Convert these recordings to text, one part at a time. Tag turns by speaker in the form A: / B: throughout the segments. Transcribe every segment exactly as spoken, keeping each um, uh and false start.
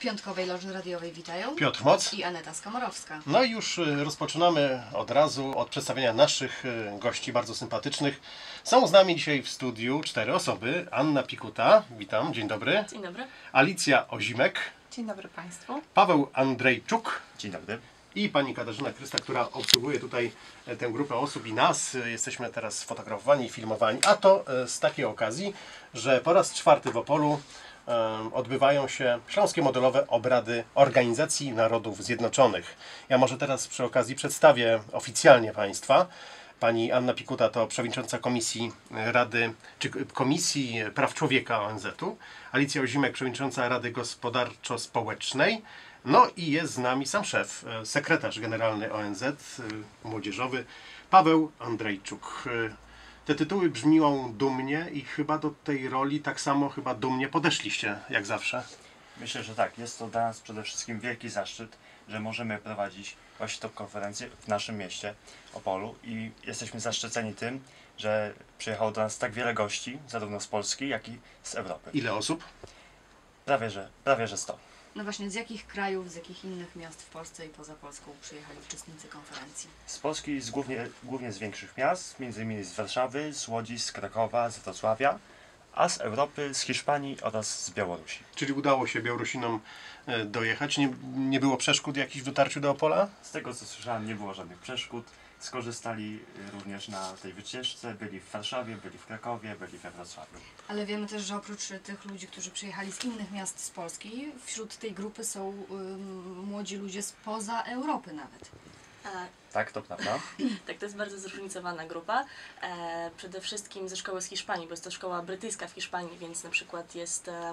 A: Piątkowej Loży Radiowej witają
B: Piotr Moc
A: i Aneta Skomorowska.
B: No i już rozpoczynamy od razu od przedstawienia naszych gości bardzo sympatycznych. Są z nami dzisiaj w studiu cztery osoby. Anna Pikuta, witam, dzień dobry.
C: Dzień dobry.
B: Alicja Ozimek.
D: Dzień dobry Państwu.
B: Paweł Andrzejczuk.
E: Dzień dobry.
B: I pani Katarzyna Krysta, która obsługuje tutaj tę grupę osób i nas. Jesteśmy teraz fotografowani i filmowani. A to z takiej okazji, że po raz czwarty w Opolu odbywają się Śląskie Modelowe Obrady Organizacji Narodów Zjednoczonych. Ja może teraz przy okazji przedstawię oficjalnie Państwa. Pani Anna Pikuta to przewodnicząca Komisji Rady, czy Komisji Praw Człowieka O N Z-u. Alicja Ozimek, przewodnicząca Rady Gospodarczo-Społecznej. No i jest z nami sam szef, sekretarz generalny O N Z, młodzieżowy, Paweł Andrzejczuk. Te tytuły brzmią dumnie i chyba do tej roli tak samo chyba dumnie podeszliście, jak zawsze.
E: Myślę, że tak. Jest to dla nas przede wszystkim wielki zaszczyt, że możemy prowadzić właśnie tą konferencję w naszym mieście, Opolu, i jesteśmy zaszczyceni tym, że przyjechało do nas tak wiele gości, zarówno z Polski, jak i z Europy.
B: Ile osób?
E: Prawie, że, prawie, że sto.
A: No właśnie, z jakich krajów, z jakich innych miast w Polsce i poza Polską przyjechali uczestnicy konferencji?
E: Z Polski, z głównie, głównie z większych miast, między innymi z Warszawy, z Łodzi, z Krakowa, z Wrocławia, a z Europy, z Hiszpanii oraz z Białorusi.
B: Czyli udało się Białorusinom dojechać? Nie, nie było przeszkód jakichś w dotarciu do Opola?
E: Z tego co słyszałem, nie było żadnych przeszkód. Skorzystali również na tej wycieczce, byli w Warszawie, byli w Krakowie, byli we Wrocławiu.
A: Ale wiemy też, że oprócz tych ludzi, którzy przyjechali z innych miast z Polski, wśród tej grupy są ym, młodzi ludzie spoza Europy nawet.
C: E,
E: Tak, to prawda.
C: tak, to jest bardzo zróżnicowana grupa. E, przede wszystkim ze szkoły z Hiszpanii, bo jest to szkoła brytyjska w Hiszpanii, więc na przykład jest e,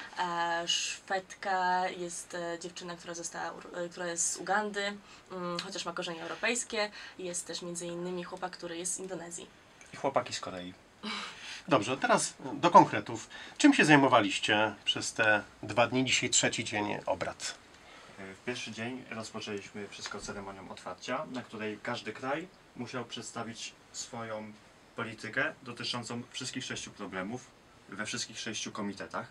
C: e, Szwedka, jest e, dziewczyna, która, została, e, która jest z Ugandy, mm, chociaż ma korzenie europejskie. Jest też między innymi chłopak, który jest z Indonezji.
E: I chłopaki z Korei.
B: Dobrze, teraz do konkretów. Czym się zajmowaliście przez te dwa dni, dzisiaj trzeci dzień obrad?
E: W pierwszy dzień rozpoczęliśmy wszystko ceremonią otwarcia, na której każdy kraj musiał przedstawić swoją politykę dotyczącą wszystkich sześciu problemów we wszystkich sześciu komitetach.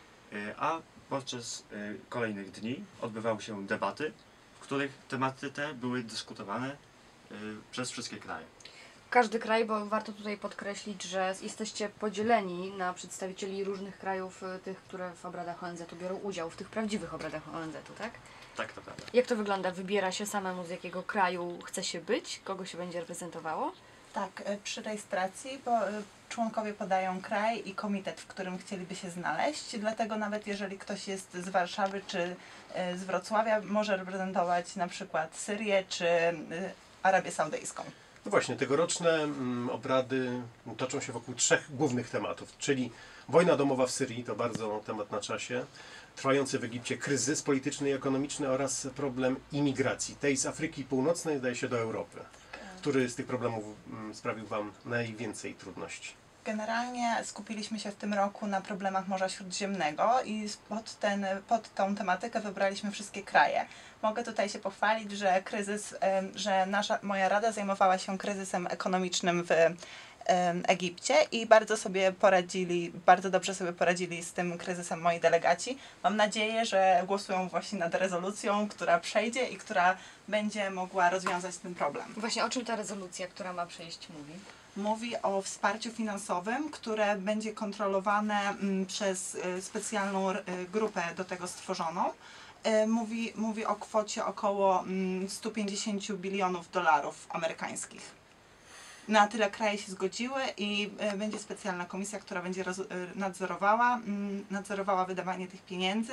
E: A podczas kolejnych dni odbywały się debaty, w których tematy te były dyskutowane przez wszystkie kraje.
A: Każdy kraj, bo warto tutaj podkreślić, że jesteście podzieleni na przedstawicieli różnych krajów, tych, które w obradach O N Z-u biorą udział, w tych prawdziwych obradach O N Z-u, tak?
E: Tak, to prawda.
A: Jak to wygląda? Wybiera się samemu, z jakiego kraju chce się być? Kogo się będzie reprezentowało?
D: Tak, przy rejestracji bo członkowie podają kraj i komitet, w którym chcieliby się znaleźć, dlatego nawet jeżeli ktoś jest z Warszawy czy z Wrocławia, może reprezentować na przykład Syrię czy Arabię Saudyjską.
B: No właśnie, tegoroczne mm, obrady toczą się wokół trzech głównych tematów, czyli wojna domowa w Syrii, to bardzo temat na czasie, trwający w Egipcie kryzys polityczny i ekonomiczny oraz problem imigracji, tej z Afryki Północnej, zdaje się, do Europy. Który z tych problemów mm, sprawił Wam najwięcej trudności?
D: Generalnie skupiliśmy się w tym roku na problemach Morza Śródziemnego i pod, ten, pod tą tematykę wybraliśmy wszystkie kraje. Mogę tutaj się pochwalić, że kryzys, że nasza, moja rada zajmowała się kryzysem ekonomicznym w Egipcie i bardzo sobie poradzili, bardzo dobrze sobie poradzili z tym kryzysem moi delegaci. Mam nadzieję, że głosują właśnie nad rezolucją, która przejdzie i która będzie mogła rozwiązać ten problem.
A: Właśnie o czym ta rezolucja, która ma przejść, mówi?
D: Mówi o wsparciu finansowym, które będzie kontrolowane przez specjalną grupę do tego stworzoną. Mówi, mówi o kwocie około stu pięćdziesięciu bilionów dolarów amerykańskich. Na tyle kraje się zgodziły i będzie specjalna komisja, która będzie nadzorowała, nadzorowała wydawanie tych pieniędzy.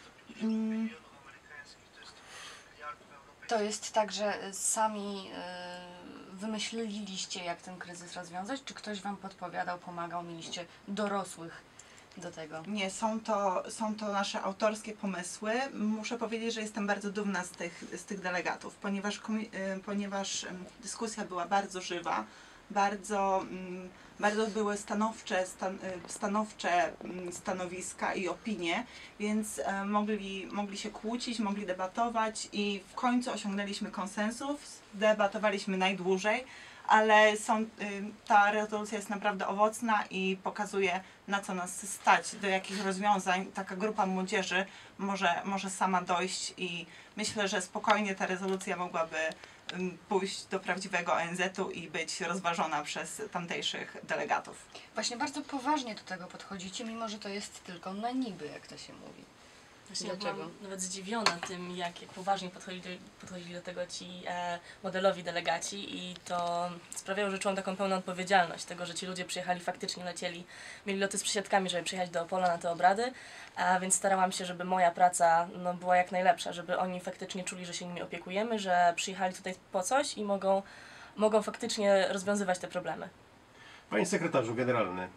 A: To jest tak, że sami wymyśliliście, jak ten kryzys rozwiązać? Czy ktoś Wam podpowiadał, pomagał, mieliście dorosłych do tego?
D: Nie, są to, są to nasze autorskie pomysły. Muszę powiedzieć, że jestem bardzo dumna z tych, z tych delegatów, ponieważ, ponieważ dyskusja była bardzo żywa, bardzo, bardzo były stanowcze, stan, stanowcze stanowiska i opinie, więc mogli, mogli się kłócić, mogli debatować i w końcu osiągnęliśmy konsensus, debatowaliśmy najdłużej, ale są, y, ta rezolucja jest naprawdę owocna i pokazuje, na co nas stać, do jakich rozwiązań taka grupa młodzieży może, może sama dojść i myślę, że spokojnie ta rezolucja mogłaby ym, pójść do prawdziwego O N Z-u i być rozważona przez tamtejszych delegatów.
A: Właśnie bardzo poważnie do tego podchodzicie, mimo że to jest tylko na niby, jak to się mówi.
C: Właśnie ja
A: Dlaczego?
C: byłam nawet zdziwiona tym, jak, jak poważnie podchodzili, podchodzili do tego ci e, modelowi delegaci i to sprawiało, że czułam taką pełną odpowiedzialność tego, że ci ludzie przyjechali, faktycznie lecieli, mieli loty z przysiadkami, żeby przyjechać do Opola na te obrady, a więc starałam się, żeby moja praca no, była jak najlepsza, żeby oni faktycznie czuli, że się nimi opiekujemy, że przyjechali tutaj po coś i mogą, mogą faktycznie rozwiązywać te problemy.
B: Panie sekretarzu generalny,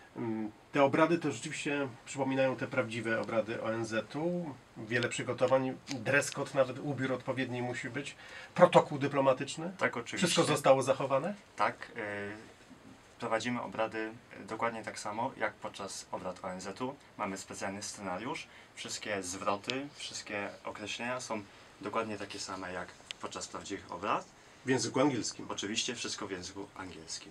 B: te obrady to rzeczywiście przypominają te prawdziwe obrady O N Z-u. Wiele przygotowań, dress code, nawet ubiór odpowiedni musi być, protokół dyplomatyczny.
E: Tak, oczywiście.
B: Wszystko zostało zachowane?
E: Tak, y, prowadzimy obrady dokładnie tak samo jak podczas obrad O N Z-u. Mamy specjalny scenariusz. Wszystkie zwroty, wszystkie określenia są dokładnie takie same jak podczas prawdziwych obrad.
B: W języku angielskim.
E: Oczywiście wszystko w języku angielskim.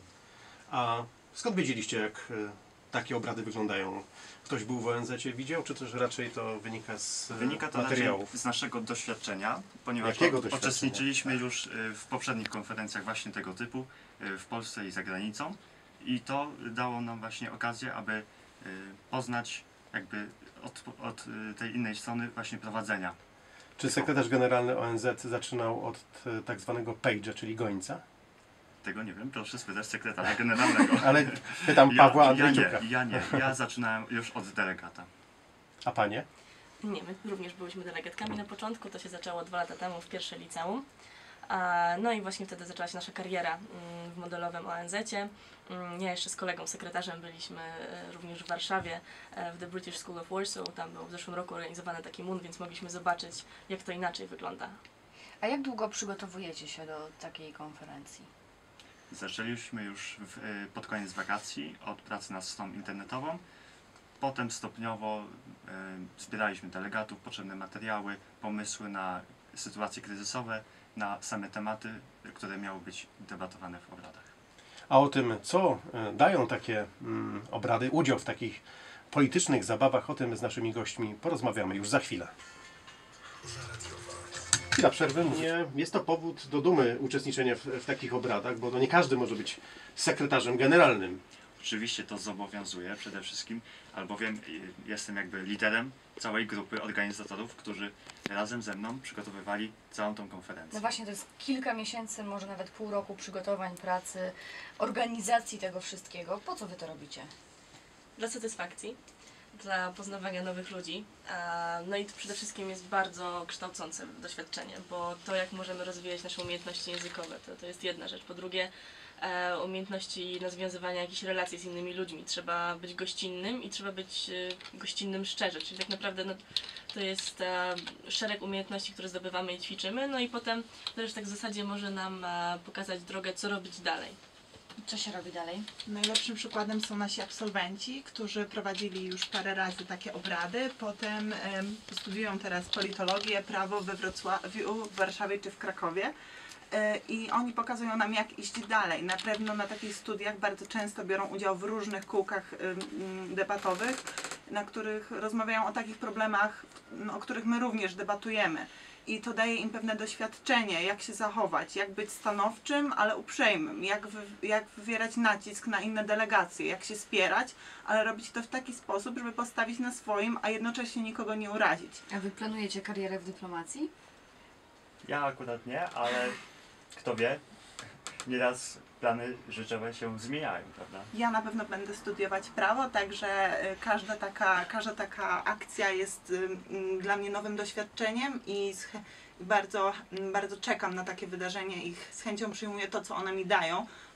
B: A skąd wiedzieliście, jak e, takie obrady wyglądają? Ktoś był w O N Z-cie, widział, czy też raczej to wynika z e,
E: Wynika to raczej
B: materiałów?
E: z naszego doświadczenia, ponieważ
B: Jakiego
E: o-
B: doświadczenia?
E: uczestniczyliśmy już y, w poprzednich konferencjach właśnie tego typu y, w Polsce i za granicą i to dało nam właśnie okazję, aby y, poznać jakby od, od y, tej innej strony właśnie prowadzenia.
B: Czy sekretarz generalny O N Z zaczynał od e, tak zwanego page'a, czyli gońca?
E: Tego nie wiem, proszę spytać sekretarza generalnego.
B: Ale pytam Pawła
E: ja,
B: Andrzejczuka.
E: ja nie, ja nie, ja zaczynałem już od delegata.
B: A panie?
C: Nie, my również byliśmy delegatkami na początku, to się zaczęło dwa lata temu w pierwsze liceum. A, no i właśnie wtedy zaczęła się nasza kariera mm, w modelowym O N Z-cie. Mm, Ja jeszcze z kolegą sekretarzem byliśmy e, również w Warszawie e, w The British School of Warsaw. Tam był w zeszłym roku organizowany taki M U N, więc mogliśmy zobaczyć, jak to inaczej wygląda.
A: A jak długo przygotowujecie się do takiej konferencji?
E: Zaczęliśmy już w, y, pod koniec wakacji od pracy nad stroną internetową. Potem stopniowo y, zbieraliśmy delegatów, potrzebne materiały, pomysły na sytuacje kryzysowe, na same tematy, y, które miały być debatowane w obradach.
B: A o tym, co e, dają takie mm, obrady, udział w takich politycznych zabawach, o tym z naszymi gośćmi porozmawiamy już za chwilę. Chwila przerwy. Nie, jest to powód do dumy uczestniczenia w, w takich obradach, bo to nie każdy może być sekretarzem generalnym.
E: Oczywiście to zobowiązuje przede wszystkim, albowiem y, jestem jakby liderem całej grupy organizatorów, którzy razem ze mną przygotowywali całą tą konferencję.
A: No właśnie, to jest kilka miesięcy, może nawet pół roku przygotowań, pracy, organizacji tego wszystkiego. Po co wy to robicie?
C: Dla satysfakcji, dla poznawania nowych ludzi. A, No i to przede wszystkim jest bardzo kształcące doświadczenie, bo to, jak możemy rozwijać nasze umiejętności językowe, to, to jest jedna rzecz. Po drugie, e, umiejętności nawiązywania jakichś relacji z innymi ludźmi. Trzeba być gościnnym i trzeba być e, gościnnym szczerze, czyli tak naprawdę no, to jest e, szereg umiejętności, które zdobywamy i ćwiczymy, no i potem też tak w zasadzie może nam e, pokazać drogę, co robić dalej.
A: Co się robi dalej?
D: Najlepszym przykładem są nasi absolwenci, którzy prowadzili już parę razy takie obrady. Potem em, studiują teraz politologię, prawo we Wrocławiu, w Warszawie czy w Krakowie. E, I oni pokazują nam, jak iść dalej. Na pewno na takich studiach bardzo często biorą udział w różnych kółkach em, m, debatowych, na których rozmawiają o takich problemach, no, o których my również debatujemy. I to daje im pewne doświadczenie, jak się zachować, jak być stanowczym, ale uprzejmym, jak, wy, jak wywierać nacisk na inne delegacje, jak się spierać, ale robić to w taki sposób, żeby postawić na swoim, a jednocześnie nikogo nie urazić.
A: A wy planujecie karierę w dyplomacji?
E: Ja akurat nie, ale kto wie, nieraz plany życiowe się zmieniają, prawda?
D: Ja na pewno będę studiować prawo, także y, każda taka, każda taka akcja jest y, y, dla mnie nowym doświadczeniem i z, bardzo, y, bardzo czekam na takie wydarzenie i z chęcią przyjmuję to, co one mi dają,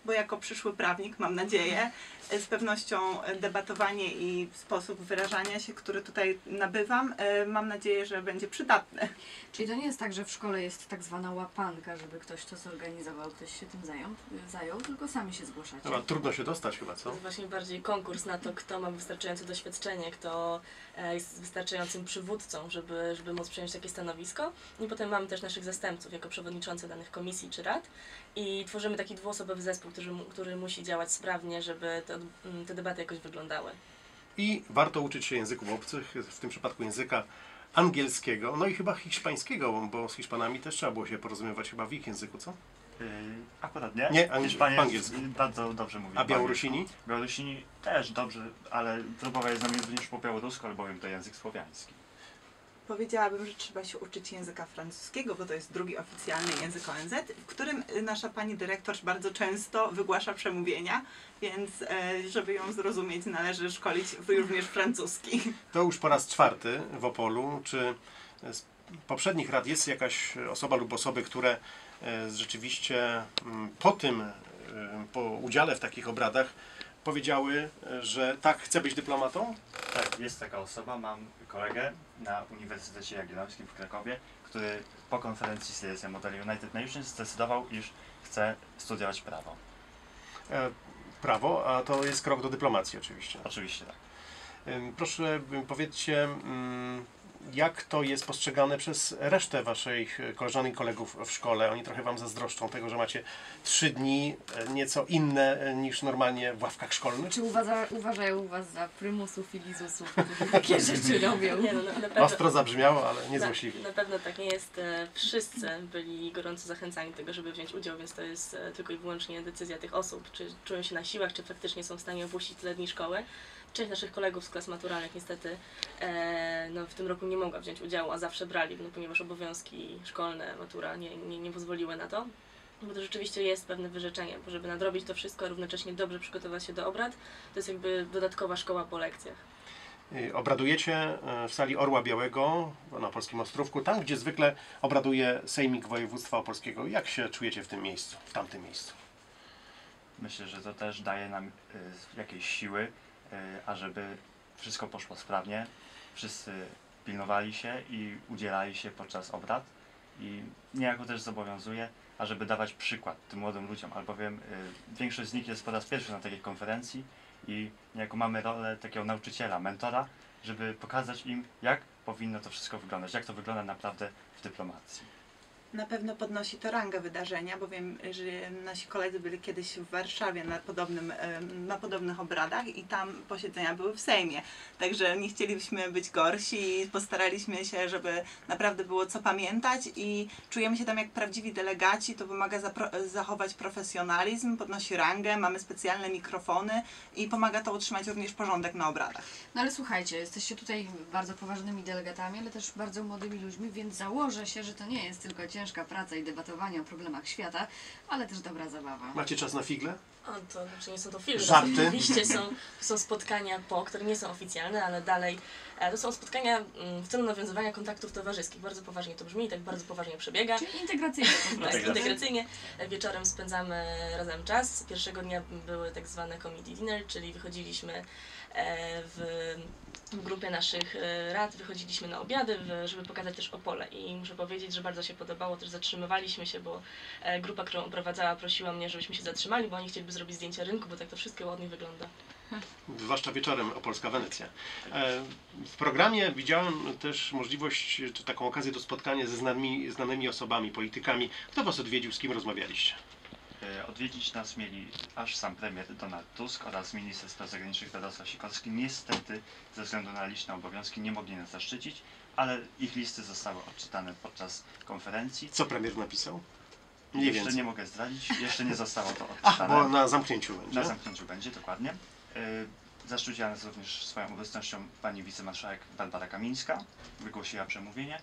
D: bo jako przyszły prawnik, mam nadzieję, z pewnością debatowanie i sposób wyrażania się, który tutaj nabywam, mam nadzieję, że będzie przydatny.
A: Czyli to nie jest tak, że w szkole jest tak zwana łapanka, żeby ktoś to zorganizował, ktoś się tym zajął, zajął tylko sami się zgłaszacie.
B: Chyba trudno się dostać chyba,
C: To
B: co?
C: jest właśnie bardziej konkurs na to, kto ma wystarczające doświadczenie, kto e, jest wystarczającym przywódcą, żeby, żeby móc przejąć takie stanowisko. I potem mamy też naszych zastępców jako przewodniczące danych komisji czy rad i tworzymy taki dwuosobowy zespół, który, mu- który musi działać sprawnie, żeby te, te debaty jakoś wyglądały.
B: I warto uczyć się języków obcych, w tym przypadku języka angielskiego, no i chyba hiszpańskiego, bo z Hiszpanami też trzeba było się porozumiewać chyba w ich języku, co?
E: Yy, akurat nie.
B: Nie, ang-
E: Hiszpanie
B: po angielsku.
E: bardzo dobrze mówią.
B: A
E: po
B: Białorusini?
E: angielsku. Białorusini też dobrze, ale próbowali z nami również po białorusku, albowiem to język słowiański.
D: Powiedziałabym, że trzeba się uczyć języka francuskiego, bo to jest drugi oficjalny język O N Z, w którym nasza pani dyrektor bardzo często wygłasza przemówienia, więc e, żeby ją zrozumieć, należy szkolić również francuski.
B: To już po raz czwarty w Opolu. Czy z poprzednich rad jest jakaś osoba lub osoby, które e, rzeczywiście mm, po tym, e, po udziale w takich obradach powiedziały, e, że tak, chcę być dyplomatą?
E: Tak, jest taka osoba, mam kolegę na Uniwersytecie Jagiellońskim w Krakowie, który po konferencji C S M Model United Nations zdecydował, iż chce studiować prawo.
B: E, prawo, a to jest krok do dyplomacji oczywiście.
E: Oczywiście tak.
B: Ym, Proszę ym, powiedzcie, ym, jak to jest postrzegane przez resztę waszych koleżanek i kolegów w szkole? Oni trochę wam zazdroszczą tego, że macie trzy dni e, nieco inne e, niż normalnie w ławkach szkolnych?
A: Czy uważa, uważają was za prymusów i lizusów, którzy takie rzeczy robią?
C: Nie, no, na, na pewno,
B: Ostro zabrzmiało, ale
C: na,
B: niezłośliwie.
C: na pewno tak nie jest. E, Wszyscy byli gorąco zachęcani do tego, żeby wziąć udział, więc to jest e, tylko i wyłącznie decyzja tych osób, czy czują się na siłach, czy faktycznie są w stanie opuścić tyle dni szkoły. Część naszych kolegów z klas maturalnych niestety e, no, w tym roku nie mogła wziąć udziału, a zawsze brali, no, ponieważ obowiązki szkolne, matura nie, nie, nie pozwoliły na to. Bo to rzeczywiście jest pewne wyrzeczenie, bo żeby nadrobić to wszystko, a równocześnie dobrze przygotować się do obrad, to jest jakby dodatkowa szkoła po lekcjach.
B: Y, Obradujecie e, w sali Orła Białego na Polskim Ostrówku, tam gdzie zwykle obraduje Sejmik Województwa Opolskiego. Jak się czujecie w tym miejscu, w tamtym miejscu?
E: Myślę, że to też daje nam y, jakieś siły, y, ażeby wszystko poszło sprawnie. Wszyscy pilnowali się i udzielali się podczas obrad i niejako też zobowiązuje, ażeby dawać przykład tym młodym ludziom, albowiem y, większość z nich jest po raz pierwszy na takiej konferencji i niejako mamy rolę takiego nauczyciela, mentora, żeby pokazać im, jak powinno to wszystko wyglądać, jak to wygląda naprawdę w dyplomacji.
D: Na pewno podnosi to rangę wydarzenia, bo wiem, że nasi koledzy byli kiedyś w Warszawie na, podobnym, em, na podobnych obradach i tam posiedzenia były w Sejmie. Także nie chcielibyśmy być gorsi i postaraliśmy się, żeby naprawdę było co pamiętać i czujemy się tam jak prawdziwi delegaci. To wymaga zapro- zachować profesjonalizm, podnosi rangę, mamy specjalne mikrofony i pomaga to utrzymać również porządek na obradach.
A: No ale słuchajcie, jesteście tutaj bardzo poważnymi delegatami, ale też bardzo młodymi ludźmi, więc założę się, że to nie jest tylko ciężka praca i debatowanie o problemach świata, ale też dobra zabawa.
B: Macie czas na figle?
C: O, to znaczy nie są to filmy,
B: Żarty?
C: to oczywiście są, są spotkania po, które nie są oficjalne, ale dalej e, to są spotkania mm, w celu nawiązywania kontaktów towarzyskich. Bardzo poważnie to brzmi i tak bardzo poważnie przebiega.
A: Czyli integracyjnie po
C: Tak,
A: prostu.
C: integracyjnie. E, Wieczorem spędzamy razem czas. Pierwszego dnia były tak zwane committee dinner, czyli wychodziliśmy e, w w grupie naszych e, rad, wychodziliśmy na obiady, w- żeby pokazać też Opole i muszę powiedzieć, że bardzo się podobało, też zatrzymywaliśmy się, bo e, grupa, którą oprowadzała, prosiła mnie, żebyśmy się zatrzymali, bo oni chcieliby zrobić zdjęcie rynku, bo tak to wszystko ładnie wygląda.
B: Zwłaszcza wieczorem Opolska Wenecja. E, W programie widziałem też możliwość, czy taką okazję do spotkania ze znanymi, znanymi osobami, politykami. Kto was odwiedził, z kim rozmawialiście?
E: E, Odwiedzić nas mieli aż sam premier Donald Tusk oraz minister spraw zagranicznych Radosław Sikorski. Niestety, ze względu na liczne obowiązki, nie mogli nas zaszczycić, ale ich listy zostały odczytane podczas konferencji.
B: Co premier napisał? Mniej
E: Jeszcze
B: więcej.
E: nie mogę zdradzić, jeszcze nie zostało to
B: Ach,
E: odczytane.
B: bo na zamknięciu będzie.
E: Na zamknięciu będzie, dokładnie. E, Zaszczyciła nas również swoją obecnością pani wicemarszałek Barbara Kamińska, wygłosiła przemówienie. E,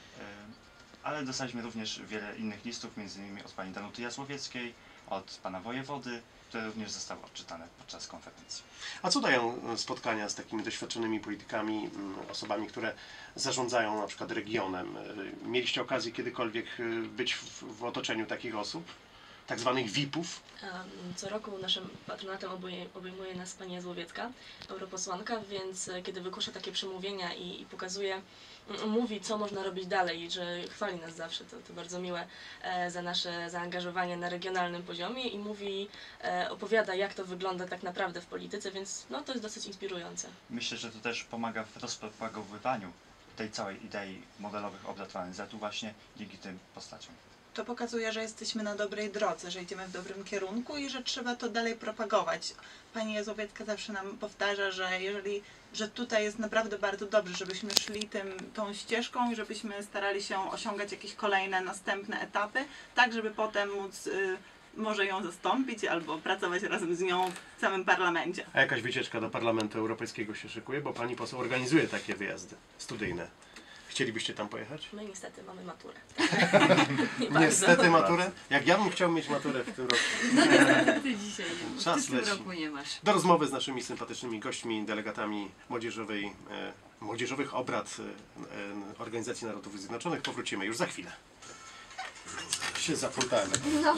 E: Ale dostaliśmy również wiele innych listów, między innymi od pani Danuty Jazłowieckiej, od pana wojewody, które również zostały odczytane podczas konferencji.
B: A co dają spotkania z takimi doświadczonymi politykami, mm, osobami, które zarządzają na przykład regionem? Y, Mieliście okazję kiedykolwiek y, być w, w otoczeniu takich osób? tak zwanych V I P-ów.
C: Um, Co roku naszym patronatem obejmuje, obejmuje nas pani Jazłowiecka, europosłanka, więc e, kiedy wygłasza takie przemówienia i, i pokazuje, m, mówi, co można robić dalej, i że chwali nas zawsze, to, to bardzo miłe e, za nasze zaangażowanie na regionalnym poziomie, i mówi, e, opowiada, jak to wygląda tak naprawdę w polityce, więc no, to jest dosyć inspirujące.
E: Myślę, że to też pomaga w rozpropagowywaniu tej całej idei modelowych obrad O N Z-u właśnie dzięki tym postaciom.
D: To pokazuje, że jesteśmy na dobrej drodze, że idziemy w dobrym kierunku i że trzeba to dalej propagować. Pani Jazłowiecka zawsze nam powtarza, że jeżeli, że tutaj jest naprawdę bardzo dobrze, żebyśmy szli tym, tą ścieżką i żebyśmy starali się osiągać jakieś kolejne, następne etapy, tak żeby potem móc y, może ją zastąpić albo pracować razem z nią w samym parlamencie.
B: A jakaś wycieczka do Parlamentu Europejskiego się szykuje, bo pani poseł organizuje takie wyjazdy studyjne. Chcielibyście tam pojechać?
C: My niestety mamy maturę.
B: Niestety maturę? Jak ja bym chciał mieć maturę w tym roku.
A: No niestety ty dzisiaj nie.
B: Czas
A: Ty w tym
B: leci.
A: roku nie masz.
B: Do rozmowy z naszymi sympatycznymi gośćmi, delegatami młodzieżowej, e, młodzieżowych obrad e, e, Organizacji Narodów Zjednoczonych powrócimy już za chwilę. Się zaplątałem.
A: No.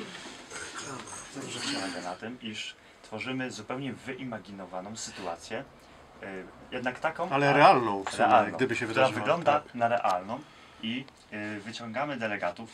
E: Rzecz polega na tym, iż tworzymy zupełnie wyimaginowaną sytuację, y, jednak taką,
B: Ale
E: a-
B: realną, w sumie,
E: realną,
B: gdyby się
E: która
B: wydarzyła.
E: wygląda
B: Tak.
E: na realną, i y, wyciągamy delegatów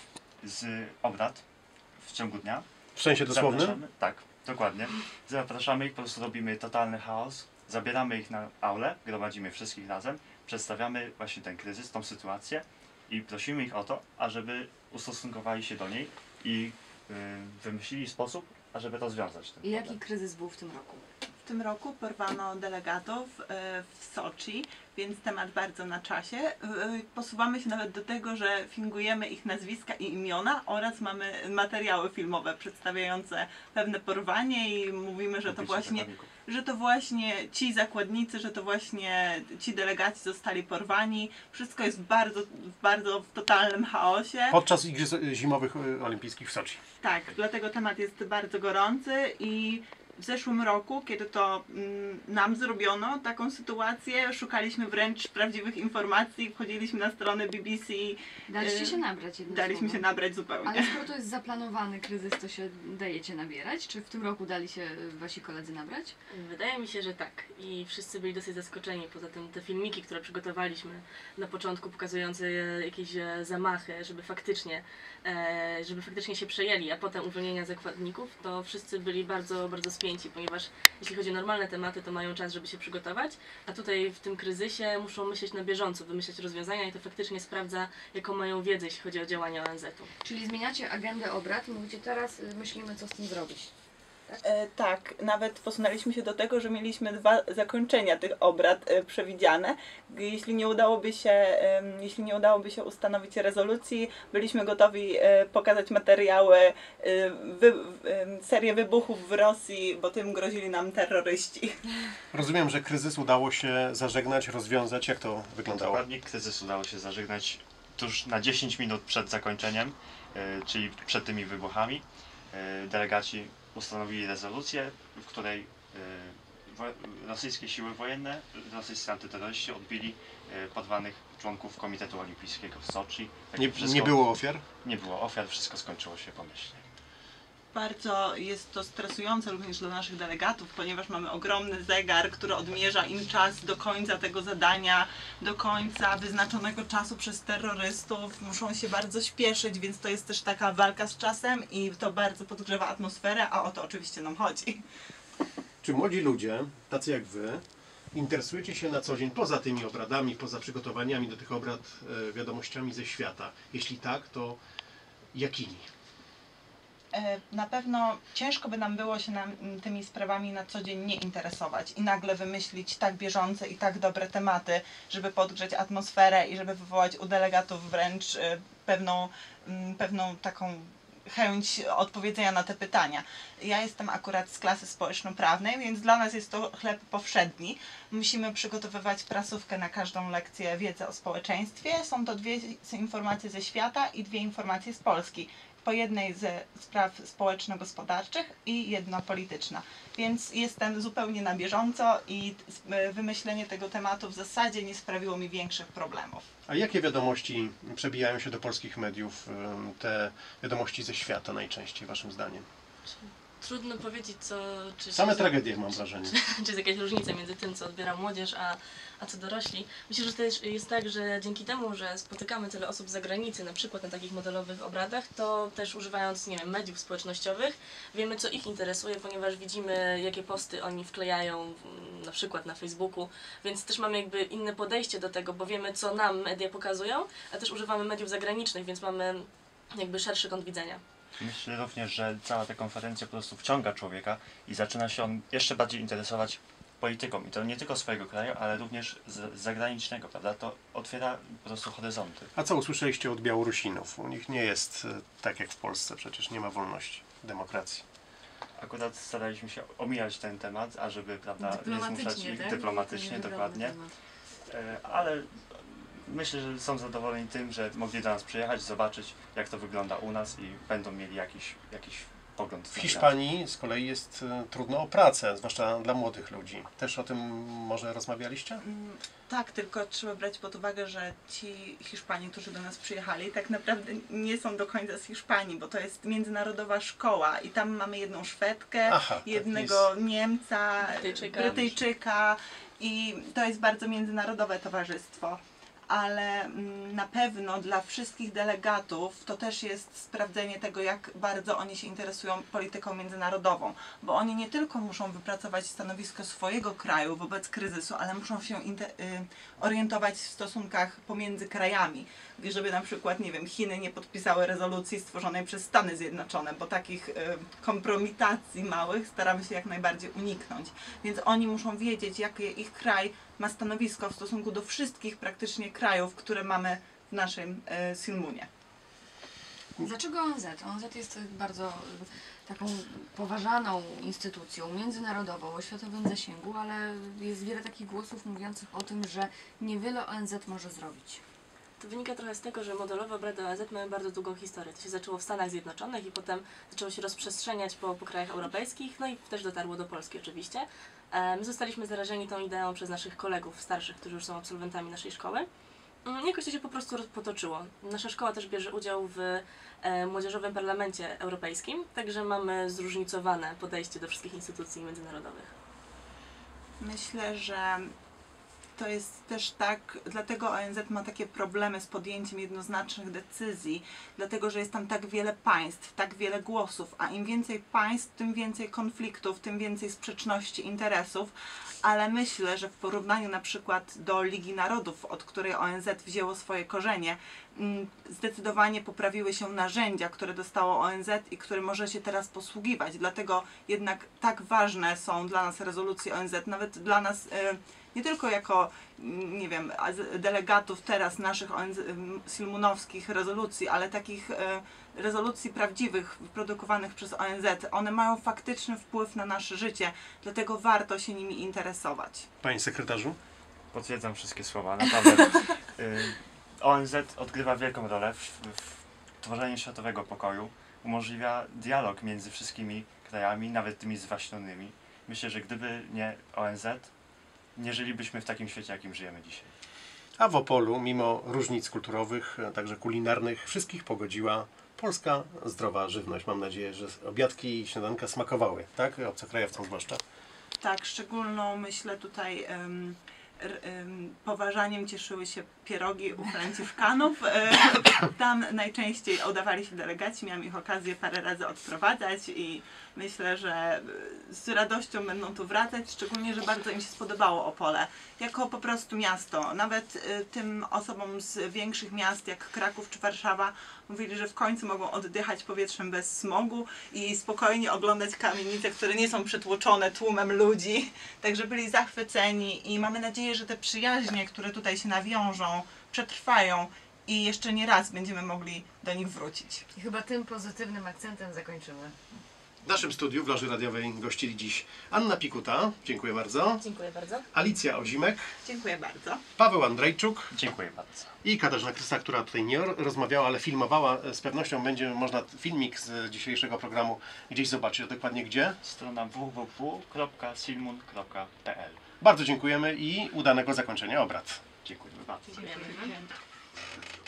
E: z obrad w ciągu dnia.
B: W sensie dosłownym?
E: Zapraszamy, tak, dokładnie. Zapraszamy ich, po prostu robimy totalny chaos, zabieramy ich na aulę, gromadzimy wszystkich razem, przedstawiamy właśnie ten kryzys, tą sytuację i prosimy ich o to, ażeby ustosunkowali się do niej i y, wymyślili sposób, ażeby rozwiązać ten
A: I jaki
E: problem.
A: kryzys był w tym roku?
D: W tym roku porwano delegatów y, w Soczi, więc temat bardzo na czasie. Y, Posuwamy się nawet do tego, że fingujemy ich nazwiska i imiona oraz mamy materiały filmowe przedstawiające pewne porwanie i mówimy, że to
E: Opisie
D: właśnie,
E: zakładników.
D: że to właśnie ci zakładnicy, że to właśnie ci delegaci zostali porwani. Wszystko jest bardzo, bardzo w totalnym chaosie.
B: Podczas Igrzysk Zimowych e, Olimpijskich w Soczi.
D: Tak, dlatego temat jest bardzo gorący i w zeszłym roku, kiedy to mm, nam zrobiono taką sytuację, szukaliśmy wręcz prawdziwych informacji, wchodziliśmy na stronę B B C,
A: Daliście
D: y,
A: się nabrać jednym
D: daliśmy się
A: słowem.
D: nabrać zupełnie.
A: Ale skoro to jest zaplanowany kryzys, to się dajecie nabierać? Czy w tym roku dali się wasi koledzy nabrać?
C: Wydaje mi się, że tak. I wszyscy byli dosyć zaskoczeni. Poza tym te filmiki, które przygotowaliśmy na początku, pokazujące e, jakieś e, zamachy, żeby faktycznie, e, żeby faktycznie się przejęli, a potem uwolnienia zakładników, to wszyscy byli bardzo, bardzo spięci, ponieważ jeśli chodzi o normalne tematy, to mają czas, żeby się przygotować, a tutaj w tym kryzysie muszą myśleć na bieżąco, wymyślać rozwiązania, i to faktycznie sprawdza, jaką mają wiedzę, jeśli chodzi o działania O N Z-u.
A: Czyli zmieniacie agendę obrad i mówicie, teraz y, myślimy, co z tym zrobić.
D: E, tak, nawet posunęliśmy się do tego, że mieliśmy dwa zakończenia tych obrad e, przewidziane. Jeśli nie udałoby się, e, jeśli nie udałoby się ustanowić rezolucji, byliśmy gotowi e, pokazać materiały, e, wy, e, serię wybuchów w Rosji, bo tym grozili nam terroryści.
B: Rozumiem, że kryzys udało się zażegnać, rozwiązać. Jak to wyglądało?
E: Dokładnie, kryzys udało się zażegnać tuż na dziesięć minut przed zakończeniem, y, czyli przed tymi wybuchami. Y, delegaci ustanowili rezolucję, w której y, wo rosyjskie siły wojenne, rosyjscy antyterroryści odbili y, porwanych członków Komitetu Olimpijskiego w Soczi. Tak
B: Nie,
E: wszystko-
B: nie było ofiar?
E: Nie było ofiar, wszystko skończyło się pomyślnie.
D: Bardzo jest to stresujące również dla naszych delegatów, ponieważ mamy ogromny zegar, który odmierza im czas do końca tego zadania, do końca wyznaczonego czasu przez terrorystów. Muszą się bardzo śpieszyć, więc to jest też taka walka z czasem i to bardzo podgrzewa atmosferę, a o to oczywiście nam chodzi.
B: Czy młodzi ludzie, tacy jak wy, interesujecie się na co dzień, poza tymi obradami, poza przygotowaniami do tych obrad, e, wiadomościami ze świata? Jeśli tak, to jakimi?
D: E, Na pewno ciężko by nam było się nam, tymi sprawami na co dzień nie interesować i nagle wymyślić tak bieżące i tak dobre tematy, żeby podgrzeć atmosferę i żeby wywołać u delegatów wręcz e, pewną, m, pewną taką chęć odpowiedzenia na te pytania. Ja jestem akurat z klasy społeczno-prawnej, więc dla nas jest to chleb powszedni. Musimy przygotowywać prasówkę na każdą lekcję wiedzy o społeczeństwie. Są to dwie informacje ze świata i dwie informacje z Polski. po jednej ze spraw społeczno-gospodarczych i jedna polityczna. Więc jestem zupełnie na bieżąco i wymyślenie tego tematu w zasadzie nie sprawiło mi większych problemów.
B: A jakie wiadomości przebijają się do polskich mediów, ym, te wiadomości ze świata najczęściej, waszym zdaniem?
C: Trudno powiedzieć, co... Czy,
B: Same
C: czy,
B: tragedie, mam wrażenie.
C: czy jest jakaś różnica między tym, co odbiera młodzież, a, a co dorośli. Myślę, że też jest tak, że dzięki temu, że spotykamy tyle osób z zagranicy, na przykład na takich modelowych obradach, to też używając, nie wiem, mediów społecznościowych, wiemy, co ich interesuje, ponieważ widzimy, jakie posty oni wklejają, mm, na przykład na Facebooku, więc też mamy jakby inne podejście do tego, bo wiemy, co nam media pokazują, a też używamy mediów zagranicznych, więc mamy jakby szerszy kąt widzenia.
E: Myślę również, że cała ta konferencja po prostu wciąga człowieka i zaczyna się on jeszcze bardziej interesować polityką. I to nie tylko swojego kraju, ale również z zagranicznego, prawda? To otwiera po prostu horyzonty.
B: A co usłyszeliście od Białorusinów? U nich nie jest e, tak jak w Polsce, przecież nie ma wolności, demokracji.
E: Akurat staraliśmy się omijać ten temat, ażeby, prawda, nie zmuszać
A: Dyplomatycznie,
E: ich
A: tak?
E: dyplomatycznie,
A: To nie
E: dokładnie.
A: wybrany temat.
E: E, Ale myślę, że są zadowoleni tym, że mogli do nas przyjechać, zobaczyć, jak to wygląda u nas i będą mieli jakiś, jakiś pogląd.
B: W Hiszpanii z kolei jest e, trudno o pracę, zwłaszcza dla młodych ludzi. Też o tym może rozmawialiście?
D: Mm, Tak, tylko trzeba brać pod uwagę, że ci Hiszpanie, którzy do nas przyjechali, tak naprawdę nie są do końca z Hiszpanii, bo to jest międzynarodowa szkoła i tam mamy jedną Szwedkę,
B: Aha, tak
D: jednego Niemca,
C: Brytyjczyka.
D: Brytyjczyka i to jest bardzo międzynarodowe towarzystwo. Ale mm, na pewno dla wszystkich delegatów to też jest sprawdzenie tego, jak bardzo oni się interesują polityką międzynarodową, bo oni nie tylko muszą wypracować stanowisko swojego kraju wobec kryzysu, ale muszą się inte- y, orientować w stosunkach pomiędzy krajami, żeby na przykład, nie wiem, Chiny nie podpisały rezolucji stworzonej przez Stany Zjednoczone, bo takich y, kompromitacji małych staramy się jak najbardziej uniknąć. Więc oni muszą wiedzieć, jakie ich kraj ma stanowisko w stosunku do wszystkich praktycznie krajów, które mamy w naszym y, Silmunie.
A: Dlaczego O N Z? O N Z jest bardzo y, taką poważaną instytucją międzynarodową o światowym zasięgu, ale jest wiele takich głosów mówiących o tym, że niewiele O N Z może zrobić.
C: To wynika trochę z tego, że modelowe obrady O N Z mają bardzo długą historię. To się zaczęło w Stanach Zjednoczonych i potem zaczęło się rozprzestrzeniać po, po krajach europejskich, no i też dotarło do Polski oczywiście. E, My zostaliśmy zarażeni tą ideą przez naszych kolegów starszych, którzy już są absolwentami naszej szkoły. Mm, Jakoś to się po prostu potoczyło. Nasza szkoła też bierze udział w e, Młodzieżowym Parlamencie Europejskim, także mamy zróżnicowane podejście do wszystkich instytucji międzynarodowych.
D: Myślę, że to jest też tak, dlatego O N Z ma takie problemy z podjęciem jednoznacznych decyzji, dlatego że jest tam tak wiele państw, tak wiele głosów, a im więcej państw, tym więcej konfliktów, tym więcej sprzeczności interesów, ale myślę, że w porównaniu na przykład do Ligi Narodów, od której O N Z wzięło swoje korzenie, mm, zdecydowanie poprawiły się narzędzia, które dostało O N Z i które może się teraz posługiwać, dlatego jednak tak ważne są dla nas rezolucje O N Z, nawet dla nas y, nie tylko jako, nie wiem, delegatów teraz naszych O N Z, silmunowskich rezolucji, ale takich e, rezolucji prawdziwych, wyprodukowanych przez O N Z. One mają faktyczny wpływ na nasze życie, dlatego warto się nimi interesować.
B: Panie sekretarzu?
E: Potwierdzam wszystkie słowa, naprawdę. Y, O N Z odgrywa wielką rolę w, w tworzeniu światowego pokoju, umożliwia dialog między wszystkimi krajami, nawet tymi zwaśnionymi. Myślę, że gdyby nie O N Z, nie żylibyśmy w takim świecie, jakim żyjemy dzisiaj.
B: A w Opolu, mimo różnic kulturowych, a także kulinarnych, wszystkich pogodziła polska zdrowa żywność. Mam nadzieję, że obiadki i śniadanka smakowały, tak? Obcokrajowcom zwłaszcza.
D: Tak, szczególną myślę tutaj um, r, um, poważaniem cieszyły się pierogi u Franciszkanów. E, tam najczęściej udawali się delegaci, miałam ich okazję parę razy odprowadzać i myślę, że z radością będą tu wracać, szczególnie, że bardzo im się spodobało Opole. Jako po prostu miasto. Nawet y, tym osobom z większych miast jak Kraków czy Warszawa mówili, że w końcu mogą oddychać powietrzem bez smogu i spokojnie oglądać kamienice, które nie są przytłoczone tłumem ludzi. Także byli zachwyceni i mamy nadzieję, że te przyjaźnie, które tutaj się nawiążą, przetrwają i jeszcze nie raz będziemy mogli do nich wrócić.
A: I chyba tym pozytywnym akcentem zakończymy.
B: W naszym studiu w Loży Radiowej gościli dziś Anna Pikuta, dziękuję bardzo,
C: Dziękuję bardzo.
B: Alicja Ozimek,
D: Dziękuję bardzo.
B: Paweł Andrzejczuk
E: Dziękuję bardzo.
B: i Katarzyna Krysta, która tutaj nie rozmawiała, ale filmowała. Z pewnością będzie można filmik z dzisiejszego programu gdzieś zobaczyć, a dokładnie gdzie.
E: Strona w w w kropka silmun kropka p l.
B: Bardzo dziękujemy i udanego zakończenia obrad.
E: Dziękujemy bardzo.
C: Dziękujemy.